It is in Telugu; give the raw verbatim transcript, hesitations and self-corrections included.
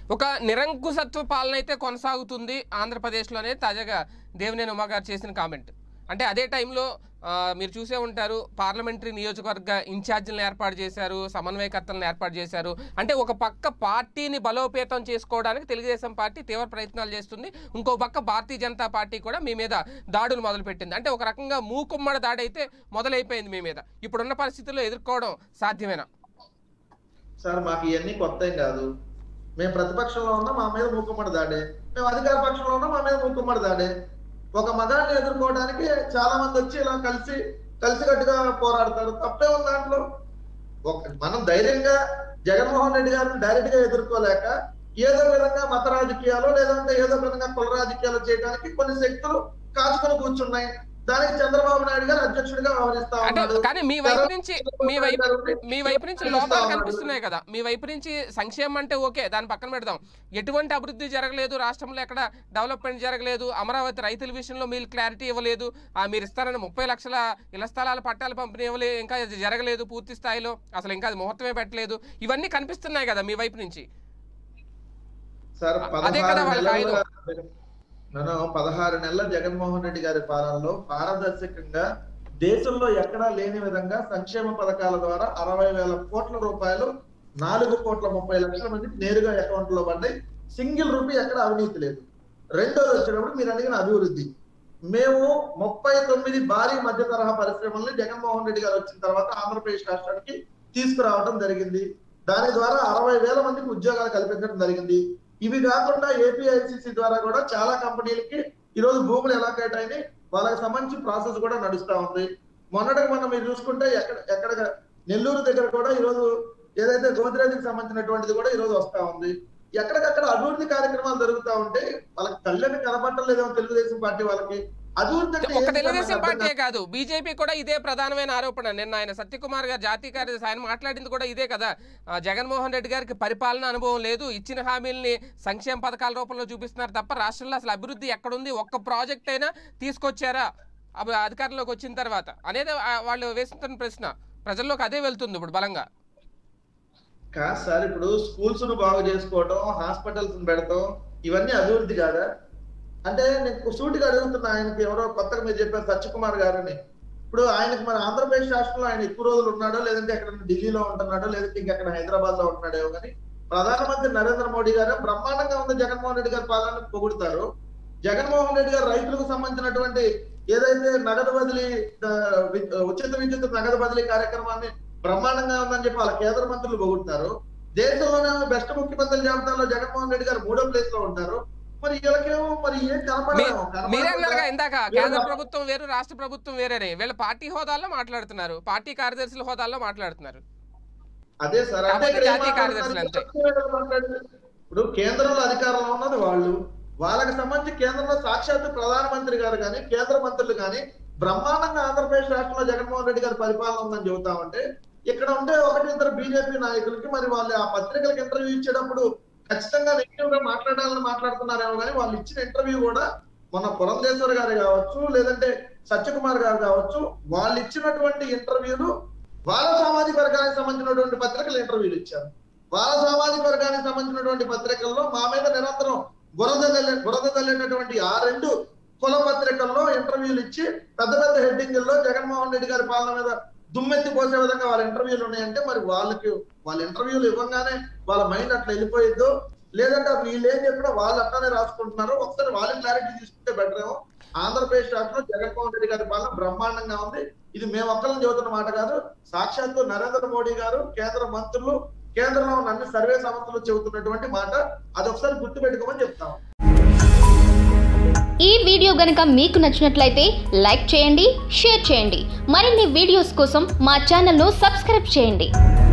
ఒక నిరంకుశత్వ పాలన అయితే కొనసాగుతుంది ఆంధ్రప్రదేశ్లోనే తాజాగా దేవినేని ఉమా గారు చేసిన కామెంట్. అంటే అదే టైంలో మీరు చూసే ఉంటారు, పార్లమెంటరీ నియోజకవర్గ ఇన్ఛార్జీలను ఏర్పాటు చేశారు, సమన్వయకర్తలను ఏర్పాటు చేశారు. అంటే ఒక పక్క పార్టీని బలోపేతం చేసుకోవడానికి తెలుగుదేశం పార్టీ తీవ్ర ప్రయత్నాలు చేస్తుంది, ఇంకో పక్క భారతీయ జనతా పార్టీ కూడా మీ మీద దాడులు మొదలుపెట్టింది. అంటే ఒక రకంగా మూకుమ్మడి దాడి అయితే మొదలైపోయింది మీ మీద. ఇప్పుడున్న పరిస్థితుల్లో ఎదుర్కోవడం సాధ్యమేనా? సార్, మాకు ఇవన్నీ కొత్త ఏం కాదు. మేము ప్రతిపక్షంలో ఉన్నా మా మీద మూకుమ్మడి దాడే, మేము అధికార పక్షంలో ఉన్నా మా మీద మూకుమ్మడి దాడే. ఒక మగాన్ని ఎదుర్కోవడానికి చాలా మంది వచ్చి ఇలా కలిసి కలిసికట్టుగా పోరాడతారు, తప్పే ఉంది దాంట్లో. ఒక మనం ధైర్యంగా జగన్మోహన్ రెడ్డి గారిని డైరెక్ట్ గా ఎదుర్కోలేక ఏదో విధంగా మత రాజకీయాలు లేదంటే ఏదో విధంగా కుల రాజకీయాలు చేయడానికి కొన్ని శక్తులు కాచుకొని కూర్చున్నాయి. దానికి చంద్రబాబు నాయుడు గారు అధ్యక్షుడిగా వ్యవహరిస్తా ఉన్నారు. కానీ మీ వైపు నుంచి మీ వైపు మీ వైపు నుంచి లోపాలు కనిపిస్తున్నాయి కదా. మీ వైపు నుంచి సంక్షేమం అంటే ఓకే, దాన్ని పక్కన పెడదాం. ఎటువంటి అభివృద్ధి జరగలేదు, రాష్ట్రంలో ఎక్కడ డెవలప్మెంట్ జరగలేదు, అమరావతి రైతుల విషయంలో మీరు క్లారిటీ ఇవ్వలేదు, మీరు ఇస్తారని ముప్పై లక్షల ఇళ్ల స్థలాల పట్టాల పంపిణీ ఇవ్వలేదు, ఇంకా జరగలేదు పూర్తి స్థాయిలో, అసలు ఇంకా అది ముహూర్తమే పెట్టలేదు. ఇవన్నీ కనిపిస్తున్నాయి కదా మీ వైపు నుంచి. అదే కదా వాళ్ళకి ఆయుధం. నేను పదహారు నెలల జగన్మోహన్ రెడ్డి గారి పాలనలో పారదర్శకంగా దేశంలో ఎక్కడా లేని విధంగా సంక్షేమ పథకాల ద్వారా అరవై వేల కోట్ల రూపాయలు నాలుగు కోట్ల ముప్పై లక్షల మందికి నేరుగా అకౌంట్ లో పడ్డాయి. సింగిల్ రూపీ ఎక్కడ అవినీతి లేదు. రెండోది వచ్చినప్పుడు మీరు అడిగిన అభివృద్ధి, మేము ముప్పై తొమ్మిది భారీ మధ్య తరహా పరిశ్రమల్ని జగన్మోహన్ రెడ్డి గారు వచ్చిన తర్వాత ఆంధ్రప్రదేశ్ రాష్ట్రానికి తీసుకురావడం జరిగింది. దాని ద్వారా అరవై వేల మందికి ఉద్యోగాలు కల్పించడం జరిగింది. ఇవి కాకుండా ఏపీఐసిసి ద్వారా కూడా చాలా కంపెనీలకి ఈరోజు భూములు ఎలా కేటాయి వాళ్ళకి సంబంధించి ప్రాసెస్ కూడా నడుస్తా ఉంది. మొన్నటికి మనం మీరు చూసుకుంటే ఎక్కడ ఎక్కడ నెల్లూరు దగ్గర కూడా ఈరోజు ఏదైతే గోద్రేజ్కి సంబంధించినటువంటిది కూడా ఈరోజు వస్తా ఉంది. ఎక్కడికక్కడ అభివృద్ధి కార్యక్రమాలు జరుగుతూ ఉంటే వాళ్ళకి కళ్ళని కనపట్టలేదేమో తెలుగుదేశం పార్టీ వాళ్ళకి. ఒక తెలుగుదేశం పార్టీ కాదు, బీజేపీ కూడా ఇదే ప్రధానమైన ఆరోపణ. నిన్న ఆయన సత్యకుమార్ గారు జాతీయ కార్యదర్శి ఆయన మాట్లాడింది కూడా ఇదే కదా. జగన్మోహన్ రెడ్డి గారికి పరిపాలన అనుభవం లేదు, ఇచ్చిన హామీల్ని సంక్షేమ పథకాల రూపంలో చూపిస్తున్నారు తప్ప రాష్ట్రంలో అసలు అభివృద్ధి ఎక్కడుంది, ఒక్క ప్రాజెక్ట్ అయినా తీసుకొచ్చారా అధికారంలోకి వచ్చిన తర్వాత అనేది వాళ్ళు వేస్తున్న ప్రశ్న. ప్రజల్లోకి అదే వెళ్తుంది ఇప్పుడు బలంగా. కాదు సార్, ఇప్పుడు స్కూల్స్ ను బాగు చేసుకోవడం, హాస్పిటల్స్ పెడతాం, ఇవన్నీ అభివృద్ధి కాదా? అంటే నేను సూటిగా అడుగుతున్నా, ఆయనకి ఎవరో కొత్తగా మీరు చెప్పారు సత్యకుమార్ గారని. ఇప్పుడు ఆయనకి మన ఆంధ్రప్రదేశ్ రాష్ట్రంలో ఆయన ఎక్కువ రోజులు ఉన్నాడో లేదంటే ఎక్కడ ఢిల్లీలో ఉంటున్నాడో లేదంటే ఇంకెక్కడ హైదరాబాద్ లో ఉంటున్నాడేమో కానీ ప్రధానమంత్రి నరేంద్ర మోడీ గారు బ్రహ్మాండంగా ఉంది జగన్మోహన్ రెడ్డి గారి పాలన పొగుడుతారు. జగన్మోహన్ రెడ్డి గారు రైతులకు సంబంధించినటువంటి ఏదైతే నగదు బదిలీ ఉచిత విద్యుత్ నగదు బదిలీ కార్యక్రమాన్ని బ్రహ్మాండంగా ఉందని చెప్పి వాళ్ళ కేంద్ర మంత్రులు పొగుడుతారు. దేశంలోనే బెస్ట్ ముఖ్యమంత్రుల జాబితాలో జగన్మోహన్ రెడ్డి గారు మూడో ప్లేస్ లో ఉంటారు. మరి వీళ్ళకేమో మరి ఏం కనపడలేమో. మీరన్నారుగా ఇందాక కేంద్ర ప్రభుత్వం వేరు రాష్ట్ర ప్రభుత్వం వేరే, వీళ్ళ పార్టీ హోదాల్లో మాట్లాడుతున్నారు, పార్టీ కార్యదర్శుల హోదాల్లో మాట్లాడుతున్నారు. అదే సార్, జాతీయ కార్యదర్శులు అంతే. ఇప్పుడు కేంద్రంలో అధికారంలో ఉన్నది వాళ్ళు, వాళ్ళకి సంబంధించి కేంద్రంలో సాక్షాత్తు ప్రధానమంత్రి గారు కానీ కేంద్ర మంత్రులు కానీ బ్రహ్మాండంగా ఆంధ్రప్రదేశ్ రాష్ట్రంలో జగన్మోహన్ రెడ్డి గారి పరిపాలన ఉందని చెబుతామంటే ఇక్కడ ఉంటే ఒకటి ఇద్దరు బీజేపీ నాయకులకి మరి వాళ్ళు ఆ పత్రికలకు ఇంటర్వ్యూ ఇచ్చేటప్పుడు ఖచ్చితంగా నెగిటివ్ గా మాట్లాడాలని మాట్లాడుతున్నారేమో కానీ వాళ్ళు ఇచ్చిన ఇంటర్వ్యూ కూడా మన పురంధేశ్వర్ గారు కావచ్చు లేదంటే సత్యకుమార్ గారు కావచ్చు, వాళ్ళు ఇచ్చినటువంటి ఇంటర్వ్యూలు వాళ్ళ సామాజిక వర్గానికి సంబంధించినటువంటి పత్రికలు ఇంటర్వ్యూలు ఇచ్చారు. వాళ్ళ సామాజిక వర్గానికి సంబంధించినటువంటి పత్రికల్లో మా మీద నిరంతరం బురద తల్లి బురద తల్లినటువంటి ఆ రెండు కుల పత్రికల్లో ఇంటర్వ్యూలు ఇచ్చి పెద్ద పెద్ద హెడ్డింగ్ల్లో జగన్మోహన్ రెడ్డి గారి పాలన మీద దుమ్మెత్తి పోసే విధంగా వాళ్ళ ఇంటర్వ్యూలు ఉన్నాయంటే మరి వాళ్ళకి వాళ్ళ ఇంటర్వ్యూలు ఇవ్వగానే వాళ్ళ మైండ్ అట్లా వెళ్ళిపోయిద్దో లేదంటే వీళ్ళు ఏం చెప్పినా వాళ్ళు అట్లానే రాసుకుంటున్నారో ఒకసారి వాళ్ళ క్లారిటీ తీసుకుంటే బెటర్ ఏమో. ఆంధ్రప్రదేశ్ రాష్ట్రంలో జగన్మోహన్ రెడ్డి గారి పాలన బ్రహ్మాండంగా ఉంది. ఇది మేము ఒక్కరిని చెబుతున్న మాట కాదు, సాక్షాత్తు నరేంద్ర మోడీ గారు కేంద్ర మంత్రులు కేంద్రంలో ఉన్న అన్ని సర్వే సంస్థలు చెబుతున్నటువంటి మాట. అది ఒకసారి గుర్తు పెట్టుకోమని చెప్తాము. ఈ వీడియో గనుక మీకు నచ్చినట్లయితే లైక్ చేయండి, షేర్ చేయండి. మరిన్ని వీడియోస్ కోసం మా ఛానల్ను సబ్స్క్రైబ్ చేయండి.